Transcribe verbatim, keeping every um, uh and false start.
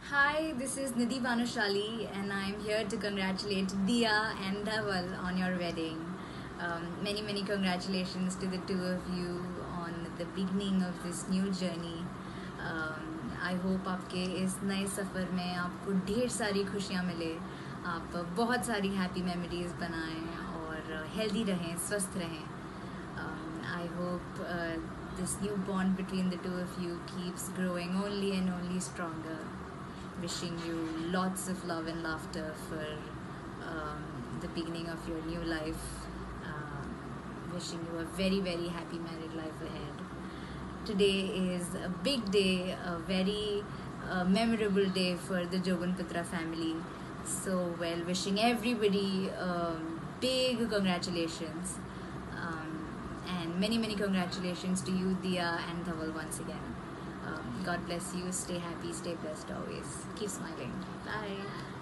Hi, this is Nidhi Banushali, and I'm here to congratulate Dia and Dhaval on your wedding. Um, many, many congratulations to the two of you on the beginning of this new journey. Um, I hope आपके इस नए सफ़र में आपको ढेर सारी खुशियाँ मिले, आप बहुत सारी हैप्पी मेमोरीज बनाएं और हेल्दी रहें, स्वस्थ रहें. Um, I hope uh, this new bond between the two of you keeps growing only and only stronger. Wishing you lots of love and laughter for um, the beginning of your new life. Um, wishing you a very, very happy married life ahead. Today is a big day, a very uh, memorable day for the Joganputra family. So, well, wishing everybody um, big congratulations. Um, and many, many congratulations to you, Dia and Dhaval, once again. Um, God bless you. Stay happy. Stay blessed always. Keep smiling. Bye.